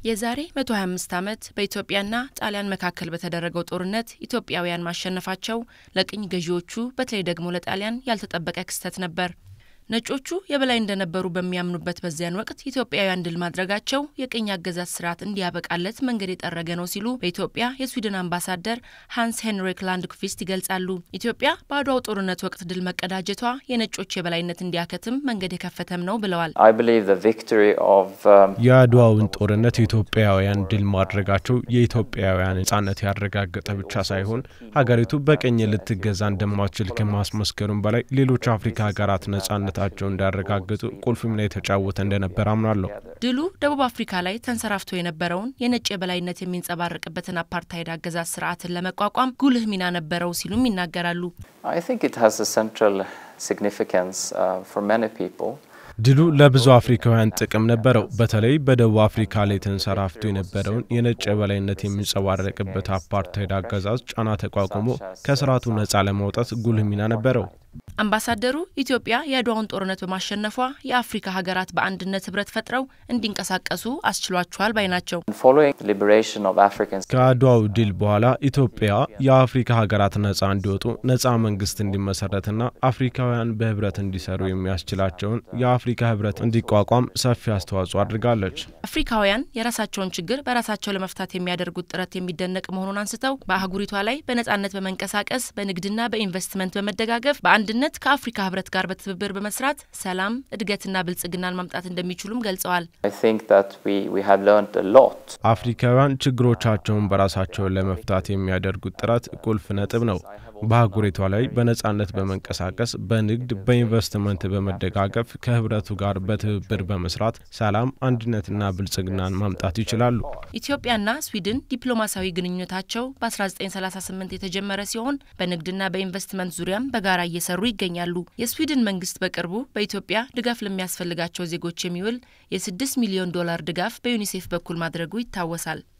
የዛሬ 125 ዓመት በኢትዮጵያና ጣሊያን መካከል በተደረገው ጦርነት ኢትዮጵያውያን ማሸነፋቸው ለቅኝ ገዢዎቹ በተለይ ደግሞ ለጣሊያን ያልተጠበቀ ክስተት ነበር። ነጮቹ የበላይ እንደነበሩ በሚያምኑበት በዚያን ወቅት ኢትዮጵያውያን ድል ማድረጋቸው የቅኝ አገዛዝ ስርዓት እንዲያበቃለት መንገድ የጠረገ ነው ሲሉ በኢትዮጵያ የስዊድን አምባሳደር ሃንስ ሄንሪክ ላንድኩቪስት ይገልጻሉ። ኢትዮጵያ በአድዋው ጦርነት ወቅት ድል መቀዳጀቷ የነጮች የበላይነት እንዲያከትም መንገድ የከፈተም ነው ብለዋል። የአድዋውን ጦርነት ኢትዮጵያውያን ድል ማድረጋቸው የኢትዮጵያውያን ነፃነት ያረጋገጠ ብቻ ሳይሆን ሀገሪቱ በቅኝ ልትገዛ እንደማትችል ከማስመስከሩም በላይ ሌሎች አፍሪካ ሀገራት ነፃነት ታቸው እንዳረጋግጡ ቁልፍ ሚና የተጫወተ እንደነበር አምናለሁ። ድሉ ደቡብ አፍሪካ ላይ ተንሰራፍቶ የነበረውን የነጭ የበላይነት የሚንጸባረቅበትን አፓርታይድ አገዛዝ ስርዓትን ለመቋቋም ጉልህ ሚና ነበረው ሲሉም ይናገራሉ። I think it has a central significance for many people. ድሉ ለብዙ አፍሪካውያን ጥቅም ነበረው። በተለይ በደቡብ አፍሪካ ላይ ተንሰራፍቶ የነበረውን የነጭ የበላይነት የሚንጸባረቅበት አፓርታይድ አገዛዝ ጫና ተቋቁሞ ከስርዓቱ ነፃ ለማውጣት ጉልህ ሚና ነበረው። አምባሳደሩ ኢትዮጵያ የአድዋውን ጦርነት በማሸነፏ የአፍሪካ ሀገራት በአንድነት ህብረት ፈጥረው እንዲንቀሳቀሱ አስችሏቸዋል ባይ ናቸው። ከአድዋው ድል በኋላ ኢትዮጵያ የአፍሪካ ሀገራት ነፃ እንዲወጡ ነፃ መንግስት እንዲመሰረትና አፍሪካውያን በህብረት እንዲሰሩ የሚያስችላቸውን የአፍሪካ ህብረት እንዲቋቋም ሰፊ አስተዋጽኦ አድርጋለች። አፍሪካውያን የራሳቸውን ችግር በራሳቸው ለመፍታት የሚያደርጉት ጥረት የሚደነቅ መሆኑን አንስተው በአህጉሪቷ ላይ በነፃነት በመንቀሳቀስ በንግድና በኢንቨስትመንት በመደጋገፍ በአንድነት ከአፍሪካ ህብረት ጋር በትብብር በመስራት ሰላም እድገትና ብልጽግናን ማምጣት እንደሚችሉም ገልጸዋል። I think that we have learned a lot. አፍሪካውያን ችግሮቻቸውን በራሳቸው ለመፍታት የሚያደርጉት ጥረት ቁልፍ ነጥብ ነው። በአህጉሪቷ ላይ በነፃነት በመንቀሳቀስ በንግድ በኢንቨስትመንት በመደጋገፍ ከህብረቱ ጋር በትብብር በመስራት ሰላም አንድነትና ብልጽግናን ማምጣት ይችላሉ። ኢትዮጵያና ስዊድን ዲፕሎማሲያዊ ግንኙነታቸው በ1938 የተጀመረ ሲሆን በንግድና በኢንቨስትመንት ዙሪያም በጋራ እየሰሩ ይገኛሉ። የስዊድን መንግስት በቅርቡ በኢትዮጵያ ድጋፍ ለሚያስፈልጋቸው ዜጎች የሚውል የ$6 ሚሊዮን ድጋፍ በዩኒሴፍ በኩል ማድረጉ ይታወሳል።